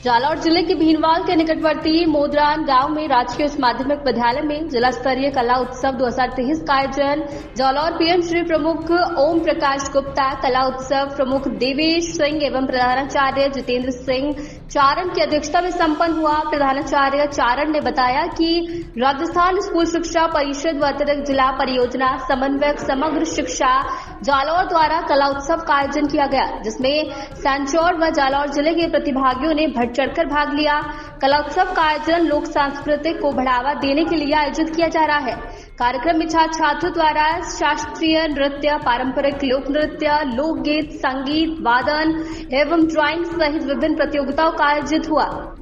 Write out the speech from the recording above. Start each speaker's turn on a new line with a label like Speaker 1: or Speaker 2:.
Speaker 1: जालौर जिले के भीनवाल के निकटवर्ती मोदरान गांव में राजकीय उच्च माध्यमिक विद्यालय में जिला स्तरीय कला उत्सव 2023 का आयोजन जालौर पीएम श्री प्रमुख ओम प्रकाश गुप्ता, कला उत्सव प्रमुख देवेश सिंह एवं प्रधानाचार्य जितेंद्र सिंह चारण की अध्यक्षता में संपन्न हुआ। प्रधानाचार्य चारण ने बताया कि राजस्थान स्कूल शिक्षा परिषद व अतिरिक्त जिला परियोजना समन्वयक समग्र शिक्षा जालौर द्वारा कला उत्सव का आयोजन किया गया, जिसमें सैंचौर व जालौर जिले के प्रतिभागियों ने बढ़ चढ़कर भाग लिया। कला उत्सव का आयोजन लोक सांस्कृतिक को बढ़ावा देने के लिए आयोजित किया जा रहा है। कार्यक्रम में छात्रों द्वारा शास्त्रीय नृत्य, पारंपरिक लोक नृत्य, लोकगीत, संगीत, वादन एवं ड्राइंग सहित विभिन्न प्रतियोगिताओं का आयोजित हुआ।